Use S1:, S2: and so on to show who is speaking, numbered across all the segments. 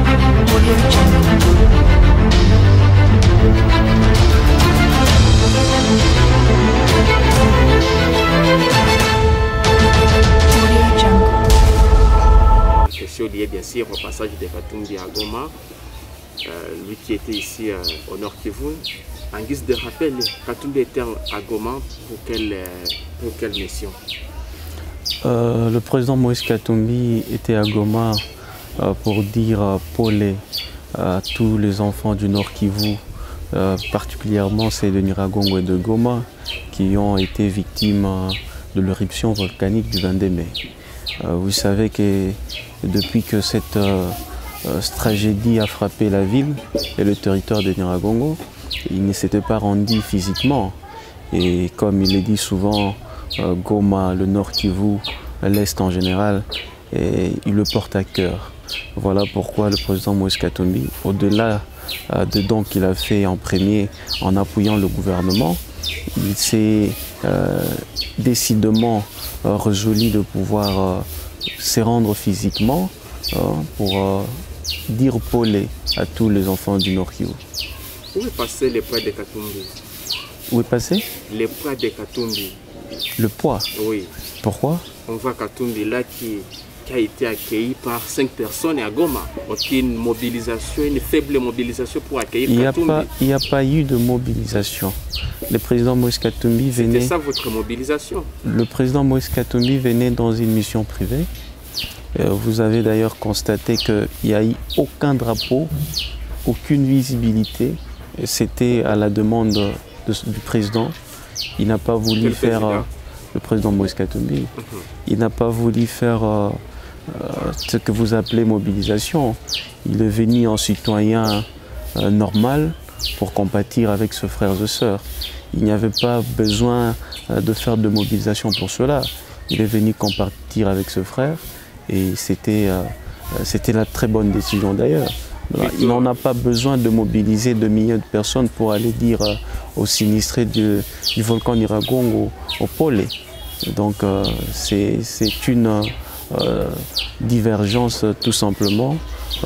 S1: Question liée bien sûr au passage de Katumbi à Goma, lui qui était ici au Nord Kivu. En guise de rappel, Katumbi était à Goma pour quelle mission?
S2: Le président Moïse Katumbi était à Goma pour dire polé à tous les enfants du Nord Kivu, particulièrement ceux de Nyiragongo et de Goma, qui ont été victimes de l'éruption volcanique du 22 mai. Vous savez que depuis que cette tragédie a frappé la ville et le territoire de Nyiragongo, il ne s'était pas rendu physiquement. Et comme il est dit souvent, Goma, le Nord Kivu, l'Est en général, et il le porte à cœur. Voilà pourquoi le président Moïse Katumbi, au-delà de dons qu'il a fait en premier en appuyant le gouvernement, il s'est décidément résolu de pouvoir se rendre physiquement pour dire polé à tous les enfants du Nord Kivu.
S1: Où est passé le poids de Katumbi?
S2: Où est passé?
S1: Le poids de Katumbi.
S2: Le poids?
S1: Oui.
S2: Pourquoi?
S1: On voit Katumbi là qui a été accueilli par 5 personnes à Goma. Aucune mobilisation, une faible mobilisation pour accueillir Katumbi.
S2: Il n'y a pas eu de mobilisation. Le président Moïse Katumbi venait...
S1: C'était ça votre mobilisation?
S2: Le président Moïse Katumbi venait dans une mission privée. Vous avez d'ailleurs constaté qu'il n'y a eu aucun drapeau, aucune visibilité. C'était à la demande du président. Il n'a pas voulu faire... le président Moïse Katumbi. Il n'a pas voulu faire ce que vous appelez mobilisation. Il est venu en citoyen normal pour compatir avec ses frères et sœurs. Il n'y avait pas besoin de faire de mobilisation pour cela. Il est venu compatir avec ses frères et c'était la très bonne décision d'ailleurs. Il n'en a pas besoin de mobiliser de milliers de personnes pour aller dire aux sinistrés du volcan Nyiragongo au polé. Donc c'est une divergence tout simplement,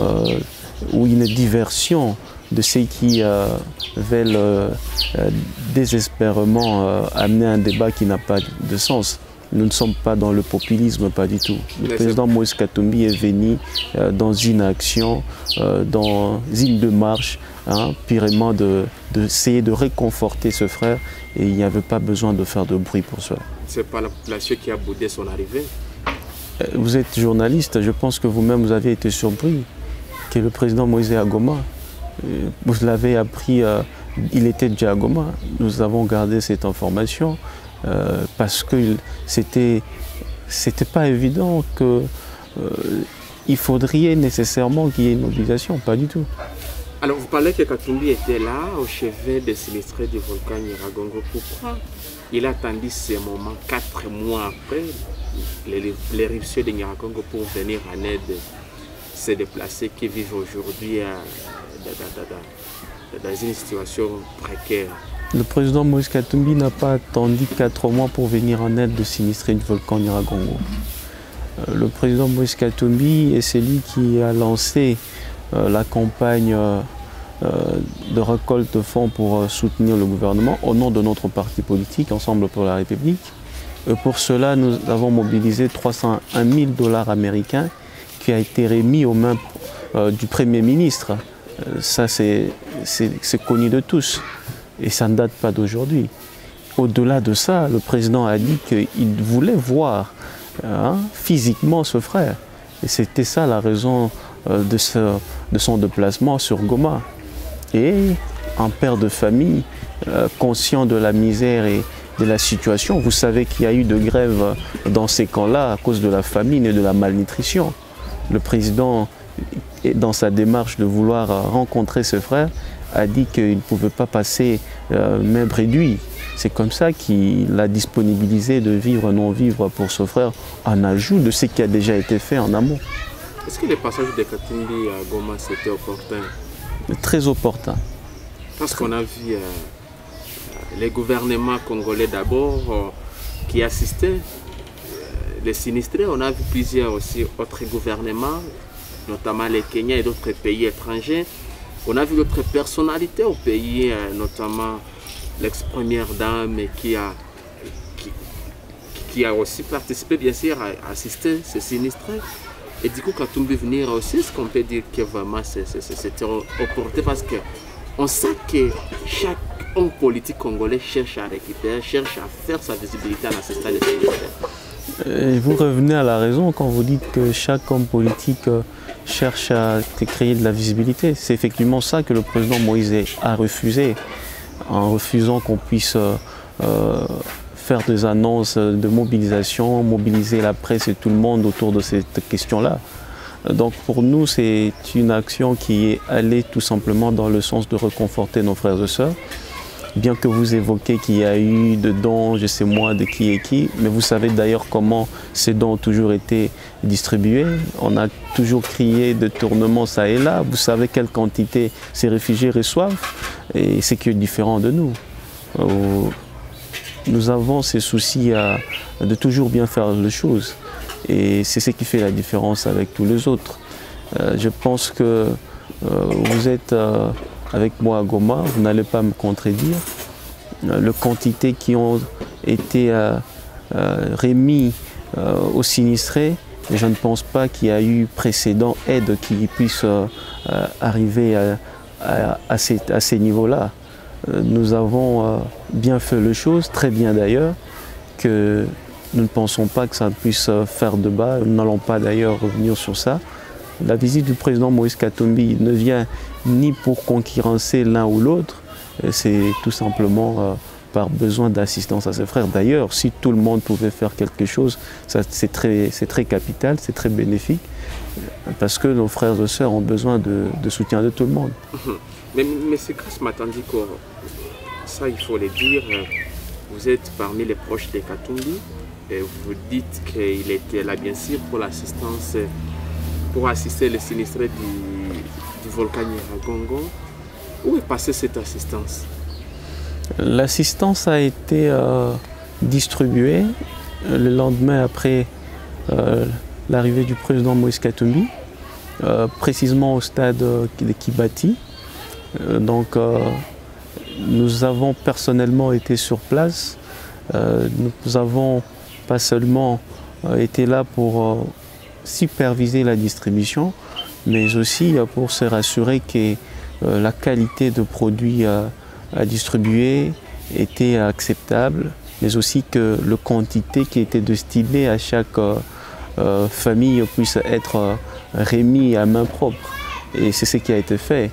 S2: ou une diversion de ceux qui veulent désespérément amener un débat qui n'a pas de sens. Nous ne sommes pas dans le populisme, pas du tout. Le président Moïse Katumbi est venu dans une action, dans une démarche, purement d'essayer de réconforter ce frère, et il n'y avait pas besoin de faire de bruit pour cela.
S1: Ce n'est pas la population qui a boudé son arrivée?
S2: Vous êtes journaliste, je pense que vous-même vous avez été surpris que le président Moïse est à Goma. Vous l'avez appris, il était déjà à Goma. Nous avons gardé cette information parce que c'était pas évident qu'il faudrait nécessairement qu'il y ait une mobilisation, pas du tout.
S1: Alors vous parlez que Katumbi était là au chevet des sinistrés du volcan Nyiragongo. Pourquoi il a attendu ce moment 4 mois après l'éruption de Nyiragongo pour venir en aide ces déplacés qui vivent aujourd'hui dans une situation précaire?
S2: Le président Moïse Katumbi n'a pas attendu 4 mois pour venir en aide de sinistrés du volcan Nyiragongo. Le président Moïse Katumbi est celui qui a lancé la campagne de récolte de fonds pour soutenir le gouvernement au nom de notre parti politique, Ensemble pour la République. Et pour cela, nous avons mobilisé 301 000 $ américains qui a été remis aux mains du Premier ministre. Ça, c'est connu de tous et ça ne date pas d'aujourd'hui. Au-delà de ça, le président a dit qu'il voulait voir physiquement ce frère. Et c'était ça la raison de son déplacement sur Goma. Et un père de famille, conscient de la misère et de la situation, vous savez qu'il y a eu de grèves dans ces camps-là à cause de la famine et de la malnutrition. Le président, dans sa démarche de vouloir rencontrer ses frères, a dit qu'il ne pouvait pas passer même réduit. C'est comme ça qu'il a disponibilisé de vivre non-vivre pour ce frère, en ajout de ce qui a déjà été fait en amont.
S1: Est-ce que le passage de Katumbi à Goma, c'était opportun?
S2: Très opportun.
S1: Parce qu'on a vu les gouvernements congolais d'abord qui assistaient les sinistrés. On a vu plusieurs aussi autres gouvernements notamment les Kenyans et d'autres pays étrangers. On a vu d'autres personnalités au pays, notamment l'ex-première dame qui a aussi participé, bien sûr, à assister ces sinistrés. Et du coup, Katumbi venir aussi, est-ce qu'on peut dire que vraiment c'était opportun parce qu'on sait que chaque homme politique congolais cherche à récupérer, cherche à faire sa visibilité en assistant les sinistrés.
S2: Et vous revenez à la raison quand vous dites que chaque homme politique cherche à créer de la visibilité. C'est effectivement ça que le président Moïse a refusé, en refusant qu'on puisse faire des annonces de mobilisation, mobiliser la presse et tout le monde autour de cette question-là. Donc pour nous, c'est une action qui est allée tout simplement dans le sens de reconforter nos frères et sœurs. Bien que vous évoquez qu'il y a eu de dons, je sais moi, de qui et qui, mais vous savez d'ailleurs comment ces dons ont toujours été distribués. On a toujours crié de tournement ça et là. Vous savez quelle quantité ces réfugiés reçoivent et c'est qui est différent de nous. Nous avons ces soucis de toujours bien faire les choses et c'est ce qui fait la différence avec tous les autres. Je pense que vous êtes avec moi à Goma, vous n'allez pas me contredire. Les quantités qui ont été remis aux sinistrés, je ne pense pas qu'il y a eu précédent aide qui puisse arriver à ces niveaux-là. Nous avons bien fait les choses, très bien d'ailleurs, que nous ne pensons pas que ça puisse faire débat. Nous n'allons pas d'ailleurs revenir sur ça. La visite du président Moïse Katumbi ne vient ni pour concurrencer l'un ou l'autre, c'est tout simplement par besoin d'assistance à ses frères. D'ailleurs, si tout le monde pouvait faire quelque chose, c'est très capital, c'est très bénéfique, parce que nos frères et sœurs ont besoin de soutien de tout le monde.
S1: Mais c'est Chris Matandiko, ça il faut le dire, vous êtes parmi les proches de Katumbi, et vous dites qu'il était là bien sûr pour l'assistance, pour assister les sinistrés du volcan Nyiragongo. Où est passée cette assistance?
S2: L'assistance a été distribuée le lendemain après l'arrivée du président Moïse Katumbi, précisément au stade de Kibati. Donc nous avons personnellement été sur place. Nous avons pas seulement été là pour superviser la distribution, mais aussi pour se rassurer que la qualité de produits à distribuer était acceptable, mais aussi que la quantité qui était destinée à chaque famille puisse être remise à main propre. Et c'est ce qui a été fait.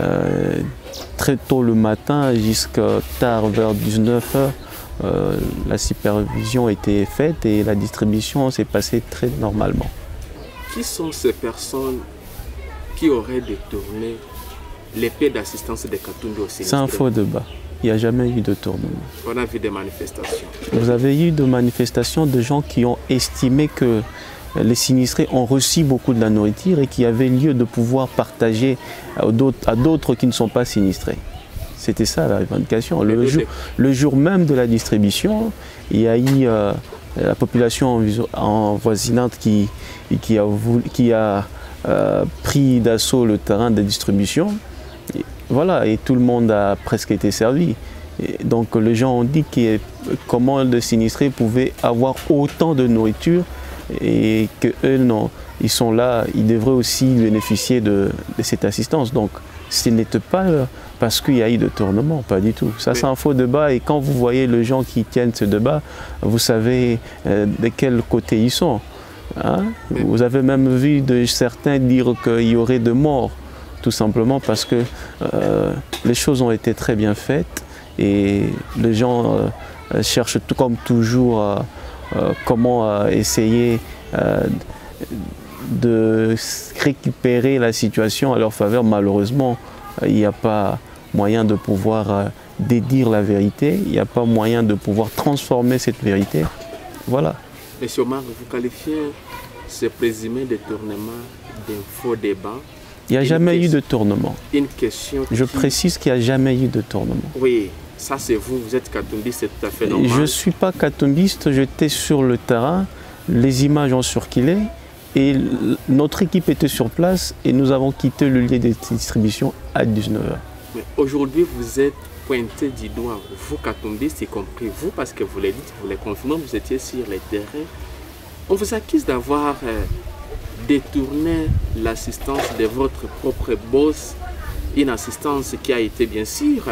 S2: Très tôt le matin jusqu'à tard vers 19h, la supervision a été faite et la distribution s'est passée très normalement.
S1: Qui sont ces personnes qui auraient détourné l'épée d'assistance de Katumbi au sinistré?
S2: C'est un faux débat. Il n'y a jamais eu de tournement.
S1: On a vu des manifestations.
S2: Vous avez eu des manifestations de gens qui ont estimé que les sinistrés ont reçu beaucoup de la nourriture et qu'il y avait lieu de pouvoir partager à d'autres qui ne sont pas sinistrés. C'était ça la revendication. Le jour même de la distribution, il y a eu la population voisinante qui a pris d'assaut le terrain de distribution. Et voilà, et tout le monde a presque été servi. Et donc les gens ont dit comment les sinistrés pouvaient avoir autant de nourriture et qu'eux, non, ils sont là, ils devraient aussi bénéficier de cette assistance. Donc ce n'était pas parce qu'il y a eu de tournement, pas du tout. Ça, c'est un faux débat et quand vous voyez les gens qui tiennent ce débat, vous savez de quel côté ils sont. Hein? Vous avez même vu certains dire qu'il y aurait de morts, tout simplement parce que les choses ont été très bien faites et les gens cherchent tout comme toujours comment essayer de récupérer la situation à leur faveur. Malheureusement, il n'y a pas moyen de pouvoir dédire la vérité, il n'y a pas moyen de pouvoir transformer cette vérité. Voilà.
S1: Monsieur Omar, vous qualifiez ce présumé détournement d'un faux débat?
S2: Il n'y a jamais eu de tournement.
S1: Une question.
S2: Je précise qu'il n'y a jamais eu de tournement.
S1: Oui, ça c'est vous êtes katumbiste, c'est tout à fait normal.
S2: Je ne suis pas katumbiste, j'étais sur le terrain, les images ont circulé Et notre équipe était sur place et nous avons quitté le lieu de distribution à 19 h.
S1: Mais aujourd'hui, vous êtes pointé du doigt, vous, katumbistes, y compris vous, parce que vous l'avez dit, vous l'avez confirmé, vous étiez sur les terrains. On vous accuse d'avoir détourné l'assistance de votre propre boss, une assistance qui a été bien sûr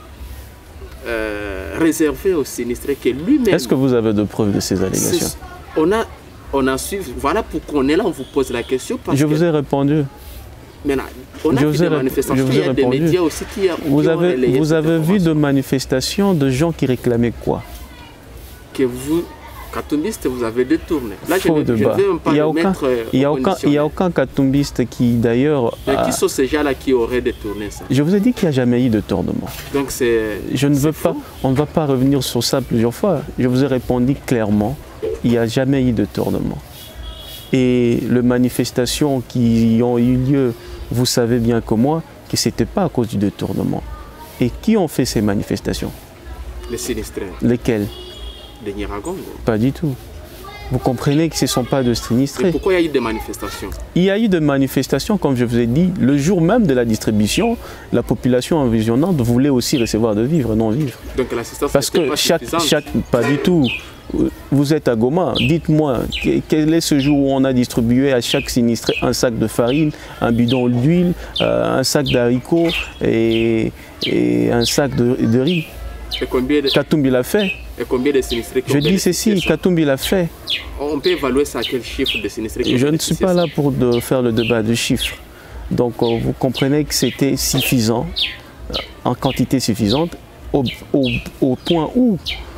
S1: réservée aux sinistrés que lui-même...
S2: Est-ce que vous avez de preuves de ces allégations?
S1: On a suivi, voilà pourquoi on est là, on vous pose la question. Parce
S2: je vous ai répondu.
S1: Maintenant, on a vu des manifestations, il y a des médias aussi qui
S2: Vous avez vu de manifestations de gens qui réclamaient quoi?
S1: Que vous, katumbistes, vous avez détourné. Là, je
S2: ne
S1: vais même pas le mettre
S2: il n'y a aucun katumbiste qui d'ailleurs...
S1: Qui sont ces gens-là qui auraient détourné ça?
S2: Je vous ai dit qu'il n'y a jamais eu de tournement.
S1: Donc c'est...
S2: Je ne veux pas, on ne va pas revenir sur ça plusieurs fois. Je vous ai répondu clairement, il n'y a jamais eu de tournement. Et les manifestations qui ont eu lieu, vous savez bien que moi, que ce n'était pas à cause du détournement. Et qui ont fait ces manifestations?
S1: Les sinistrés.
S2: Lesquels?
S1: De Nyiragongo.
S2: Pas du tout. Vous comprenez que ce ne sont pas de sinistrés.
S1: Mais pourquoi il y a eu des manifestations? Il
S2: y a eu des manifestations, comme je vous ai dit, le jour même de la distribution, la population environnante voulait aussi recevoir de vivres, non vivre.
S1: Donc l'assistance
S2: parce que pas du tout. Vous êtes à Goma, dites-moi, quel est ce jour où on a distribué à chaque sinistré un sac de farine, un bidon d'huile, un sac d'haricots et un sac de riz?
S1: Et combien de...
S2: Katumbi l'a fait.
S1: Et combien de sinistrés?
S2: Je dis ceci, Katumbi l'a fait.
S1: On peut évaluer ça à quel chiffre de sinistrés?
S2: Je ne suis pas là pour faire le débat de chiffres. Donc vous comprenez que c'était suffisant, en quantité suffisante, au point où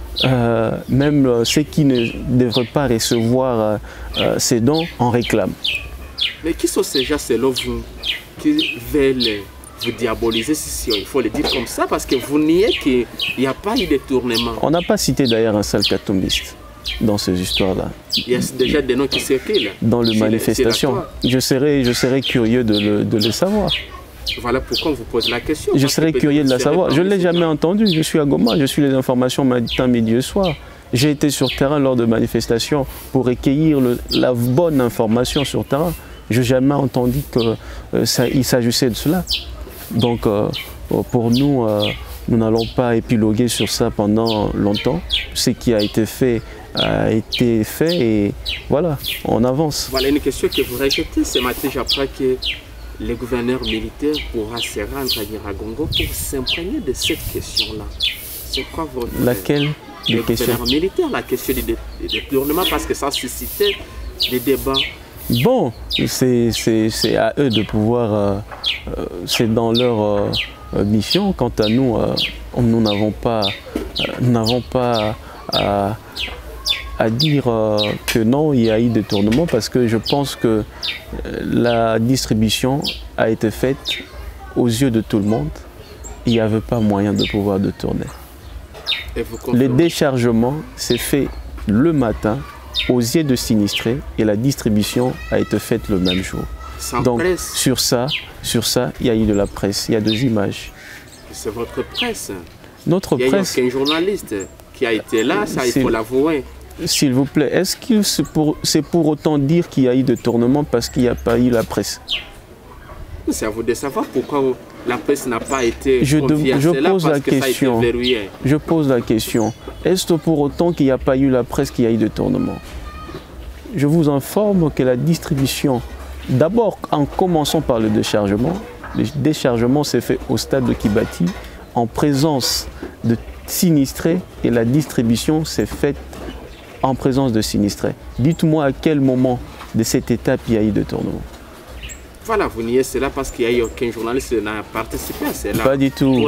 S2: même ceux qui ne devraient pas recevoir ces dons en réclament.
S1: Mais qui sont ces gens selon vous qui veulent vous diaboliser, si il faut le dire comme ça, parce que vous niez qu'il n'y a pas eu de détournement? On
S2: n'a pas cité d'ailleurs un seul katumbiste dans ces histoires-là.
S1: Il y a déjà des noms qui circulent.
S2: Dans les manifestations. Je serais curieux de le savoir.
S1: Voilà pourquoi on vous pose la question.
S2: Je serais curieux de la savoir. Je ne l'ai jamais entendu. Je suis à Goma, je suis les informations matin, midi et soir. J'ai été sur terrain lors de manifestations pour recueillir la bonne information sur terrain. Je n'ai jamais entendu qu'il s'agissait de cela. Donc pour nous, nous n'allons pas épiloguer sur ça pendant longtemps. Ce qui a été fait et voilà, on avance.
S1: Voilà une question que vous rejetez ce matin. J'apprends que le gouverneur militaire pourra se rendre à Nyiragongo pour s'imprégner de cette question-là. C'est quoi votre...
S2: Laquelle?
S1: Le gouverneur militaire, la question du détournement, parce que ça suscitait des débats. Bon,
S2: c'est à eux de pouvoir, c'est dans leur mission. Quant à nous, nous n'avons pas à dire que non, il y a eu détournement, parce que je pense que la distribution a été faite aux yeux de tout le monde. Il n'y avait pas moyen de pouvoir détourner. Le déchargement s'est fait le matin aux yeux de sinistrés et la distribution a été faite le même jour. Donc sur ça, il y a eu de la presse, il y a des images.
S1: C'est votre presse.
S2: Notre presse.
S1: Il y a eu aucun journaliste qui a été là, ça il faut l'avouer.
S2: S'il vous plaît, est-ce que c'est pour autant dire qu'il y a eu détournement parce qu'il n'y a pas eu la presse?
S1: C'est à vous de savoir pourquoi la presse n'a pas été confiée à
S2: cela, parce que ça a été verrouillé. Je pose la question. Est-ce pour autant qu'il n'y a pas eu la presse qu'il y a eu détournement? Je vous informe que la distribution, d'abord en commençant par le déchargement s'est fait au stade de Kibati en présence de sinistrés et la distribution s'est faite en présence de sinistrés. Dites-moi à quel moment de cette étape il y a eu détournement.
S1: Voilà, vous niez cela parce qu'il n'y a eu aucun journaliste qui n'a participé à cela.
S2: Pas du tout.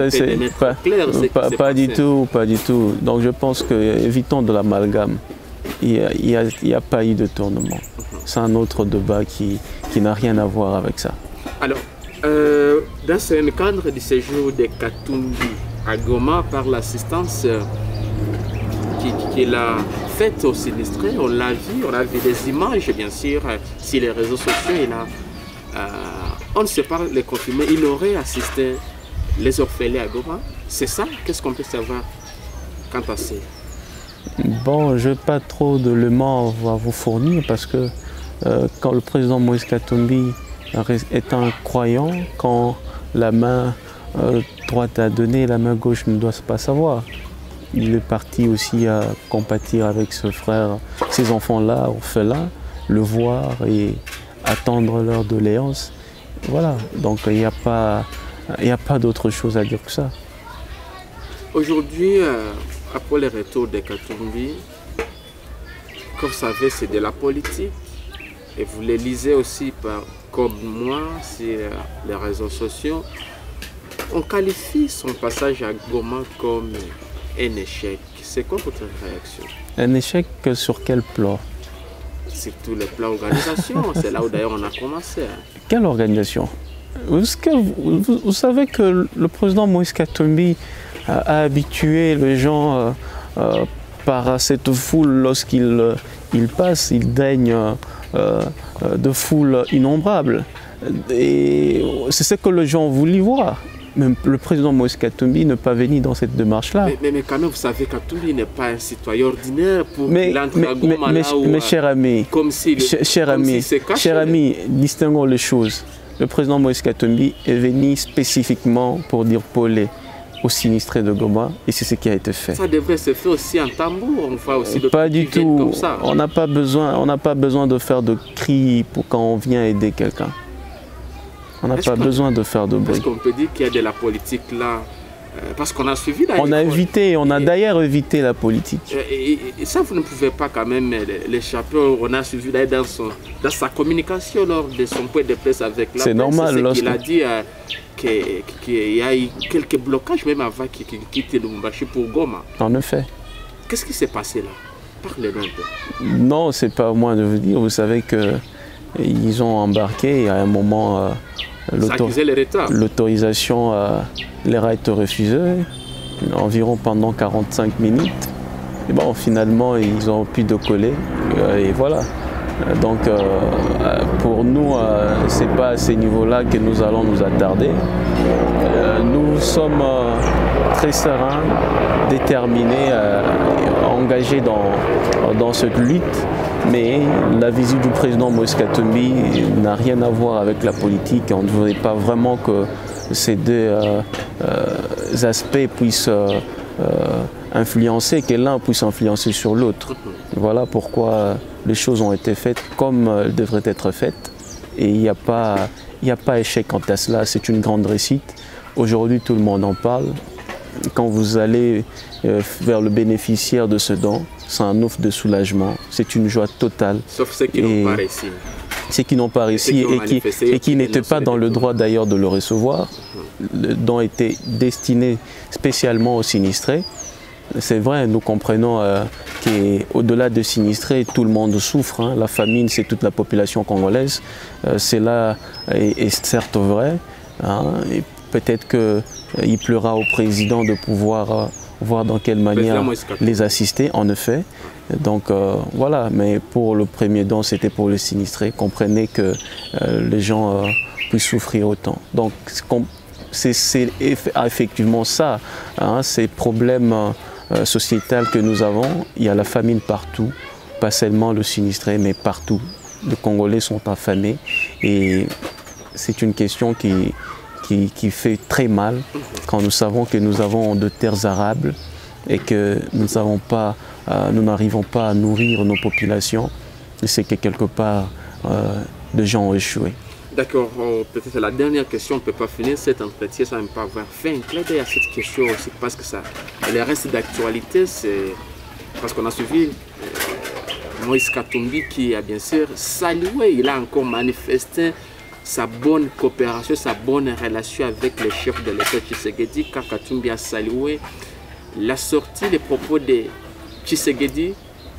S2: Pas du tout. Donc je pense que, évitons de l'amalgame. Il n'y a pas eu de détournement. C'est un autre débat qui n'a rien à voir avec ça.
S1: Alors, dans ce cadre du séjour de Katumbi à Goma par l'assistance qu'il a faite aux sinistrés, on l'a vu, on a vu des images, bien sûr, sur les réseaux sociaux. On ne sait pas les confirmer, il aurait assisté les orphelins à Goma. C'est ça? Qu'est-ce qu'on peut savoir quant à ça?
S2: Bon, je n'ai pas trop d'éléments à vous fournir parce que quand le président Moïse Katumbi est un croyant, quand la main droite a donné, la main gauche ne doit pas savoir. Il est parti aussi à compatir avec ce frère, ces enfants-là, orphelins, le voir et attendre leur doléance. Voilà, donc il n'y a pas d'autre chose à dire que ça.
S1: Aujourd'hui, après le retour de Katumbi, comme vous savez, c'est de la politique. Et vous le lisez aussi comme moi sur les réseaux sociaux. On qualifie son passage à Goma comme un échec. C'est quoi votre réaction?
S2: Un échec sur quel plan?
S1: Surtout le plan organisation. C'est là où d'ailleurs on a commencé.
S2: Quelle organisation? Vous savez que le président Moïse Katumbi a habitué les gens par cette foule lorsqu'il passe, il daigne de foules innombrables. Et c'est ce que les gens voulaient voir. Même le président Moïse Katumbi n'est pas venu dans cette démarche-là.
S1: Mais quand même, vous savez, Katumbi n'est pas un citoyen ordinaire pour qu'il entre à Goma là où...
S2: Mais cher ami, cher ami, distinguons les choses. Le président Moïse Katumbi est venu spécifiquement pour dire polé aux sinistrés de Goma, et c'est ce qui a été fait.
S1: Ça devrait se faire aussi en tambour, enfin aussi de
S2: pas du tout.
S1: Comme ça.
S2: On n'a pas besoin de faire de cris pour quand on vient aider quelqu'un. On n'a pas besoin de faire de bruit.
S1: Est-ce qu'on peut dire qu'il y a de la politique là? Parce qu'on a suivi la...
S2: On a d'ailleurs évité la politique.
S1: Et ça, vous ne pouvez pas quand même l'échapper. On a suivi dans sa communication lors de son point de presse avec la presse.
S2: C'est normal.
S1: Il a dit qu'il y a eu quelques blocages même avant qu'il quitte Lubumbashi pour Goma.
S2: En effet.
S1: Qu'est-ce qui s'est passé là? Parlez-nous un peu.
S2: Non, c'est pas à moi de vous dire. Vous savez qu'ils ont embarqué et à un moment... l'autorisation leur a été refusée, environ pendant 45 minutes. Et bon, finalement, ils ont pu décoller et voilà. Donc, pour nous, ce n'est pas à ces niveaux-là que nous allons nous attarder. Nous sommes très sereins, déterminés, engagés dans cette lutte. Mais la visite du président Moïse Katumbi n'a rien à voir avec la politique. On ne voudrait pas vraiment que ces deux aspects puissent influencer, que l'un puisse influencer sur l'autre. Voilà pourquoi les choses ont été faites comme elles devraient être faites. Et il n'y a pas échec quant à cela, c'est une grande réussite. Aujourd'hui, tout le monde en parle. Quand vous allez vers le bénéficiaire de ce don, c'est un offre de soulagement, c'est une joie totale.
S1: Sauf ceux qui n'ont pas réussi.
S2: Ceux qui n'ont pas réussi et qui n'étaient pas dans le droit d'ailleurs de le recevoir. Le don était destiné spécialement aux sinistrés. C'est vrai, nous comprenons qu'au-delà de sinistrés, tout le monde souffre. Hein. La famine, c'est toute la population congolaise. Cela est certes vrai. Hein. Peut-être qu'il pleura au président de pouvoir voir dans quelle manière les assister, en effet. Donc voilà, mais pour le premier don, c'était pour les sinistrés. Comprenez que les gens puissent souffrir autant. Donc c'est effectivement ça, hein, ces problèmes sociétals que nous avons. Il y a la famine partout, pas seulement le sinistré, mais partout. Les Congolais sont affamés et c'est une question qui fait très mal quand nous savons que nous avons de terres arables et que nous n'arrivons pas à nourrir nos populations. C'est que quelque part, les gens ont échoué.
S1: D'accord, peut-être la dernière question, on ne peut pas finir cet entretien sans même pas avoir fait un clin d'œil à cette question aussi, parce que ça, le reste d'actualité, c'est parce qu'on a suivi Moïse Katumbi qui a bien sûr salué, il a encore manifesté sa bonne coopération, sa bonne relation avec le chef de l'État Tshisekedi, car Katumbi a salué la sortie des propos de Tshisekedi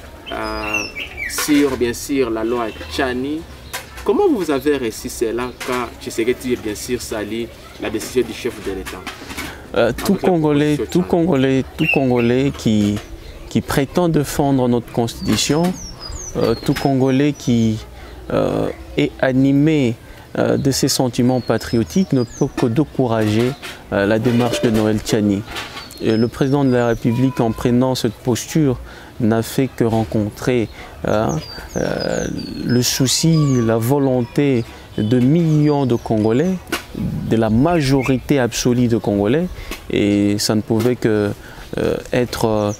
S1: sur bien sûr la loi Tchani. Comment vous avez réussi cela quand Tshisekedi bien sûr sali la décision du chef de l'État?
S2: Tout Congolais qui prétend défendre notre constitution, tout Congolais qui est animé de ces sentiments patriotiques ne peut que décourager la démarche de Noël Tchani. Le président de la République, en prenant cette posture n'a fait que rencontrer le souci, la volonté de millions de Congolais, de la majorité absolue de Congolais, et ça ne pouvait que être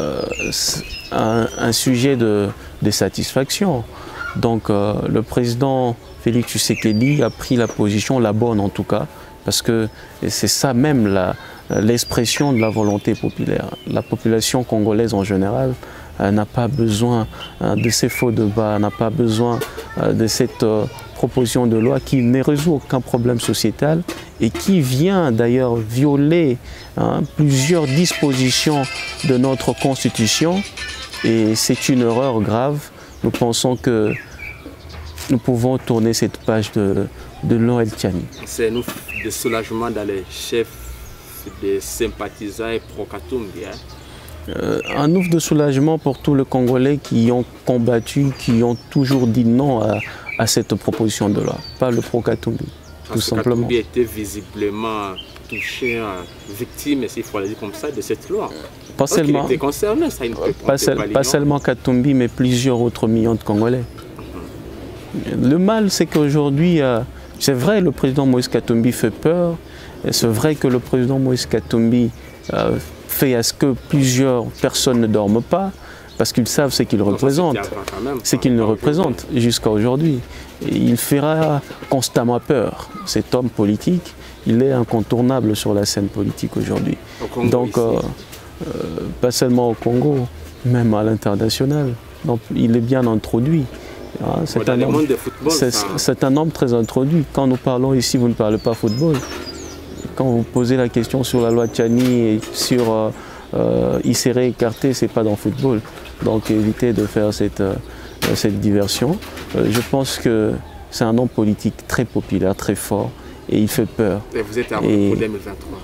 S2: un sujet de satisfaction. Donc le président Félix Tshisekedi a pris la position, la bonne en tout cas, parce que c'est ça même l'expression de la volonté populaire. La population congolaise en général n'a pas besoin de ces faux débats, n'a pas besoin de cette proposition de loi qui ne résout aucun problème sociétal et qui vient d'ailleurs violer plusieurs dispositions de notre Constitution, et c'est une erreur grave. Nous pensons que nous pouvons tourner cette page de Noël Tchani.
S1: C'est un ouf de soulagement dans les chefs de sympathisants et pro-Katumbi.
S2: Un ouf de soulagement pour tous les Congolais qui ont combattu, qui ont toujours dit non à cette proposition de loi, pas le pro-Katumbi, tout simplement.
S1: Katumbi était visiblement touché, victime, s'il faut le dire comme ça, de cette loi.
S2: Pas seulement,
S1: il était concerné, ça,
S2: pas seulement Katumbi, mais plusieurs autres millions de Congolais. Le mal, c'est qu'aujourd'hui, c'est vrai, le président Moïse Katumbi fait peur, c'est vrai que le président Moïse Katumbi fait à ce que plusieurs personnes ne dorment pas, parce qu'ils savent ce qu'il représente, ce qu'il ne représente jusqu'à aujourd'hui. Il fera constamment peur. Cet homme politique, il est incontournable sur la scène politique aujourd'hui. Donc, pas seulement au Congo, même à l'international. Donc, il est bien introduit. C'est un homme très introduit. Quand nous parlons ici, vous ne parlez pas football. Quand vous posez la question sur la loi Tchani et sur il serait écarté, c'est pas dans le football. Donc évitez de faire cette diversion. Je pense que c'est un homme politique très populaire, très fort, et il fait peur.
S1: Et vous êtes à pour 2023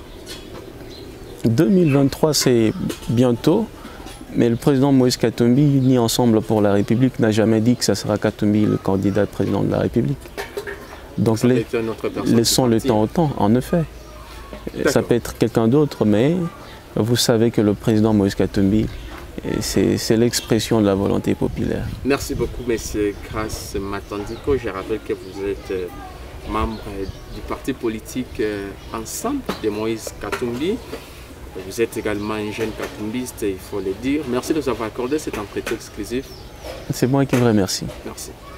S2: 2023, c'est bientôt. Mais le président Moïse Katumbi, uni ensemble pour la République, n'a jamais dit que ce sera Katumbi le candidat président de la République. Donc laissons le temps au temps, en effet. Ça peut être quelqu'un d'autre, mais vous savez que le président Moïse Katumbi, c'est l'expression de la volonté populaire.
S1: Merci beaucoup, M. Grace Matandiko. Je rappelle que vous êtes membre du parti politique Ensemble de Moïse Katumbi. Vous êtes également un jeune katumbiste, il faut le dire. Merci de nous avoir accordé cet entretien exclusif.
S2: C'est moi qui vous remercie.
S1: Merci.